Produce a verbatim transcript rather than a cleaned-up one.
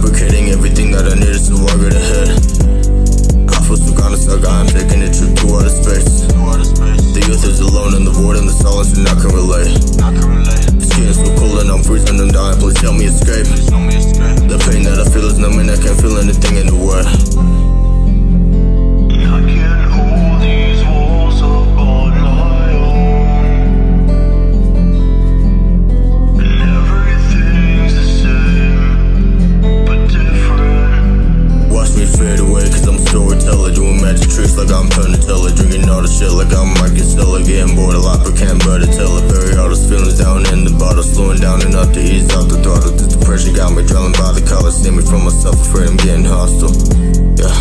Fabricating everything that I needed so I get ahead. I feel so gone, it's like I'm taking a trip to outer space. The youth is alone in the void and the silence, and I can relate. It's getting so cold and I'm freezing and dying, please help me escape. The pain that I feel is numbing, I can't feel anything anywhere. I can't hold these walls up on my own, and everything's the same, but different. Watch me fade away, cause I'm a storyteller, doing magic tricks like I'm Penn and Teller, drinking all the shit like I'm Mike Costello, getting bored a lot but can't bear to tell it. Bury all those feelings down in the bottle, slowing down enough to ease out the throttle. This depression got me drowning by the collar, see me from myself, afraid I'm getting hostile. Yeah.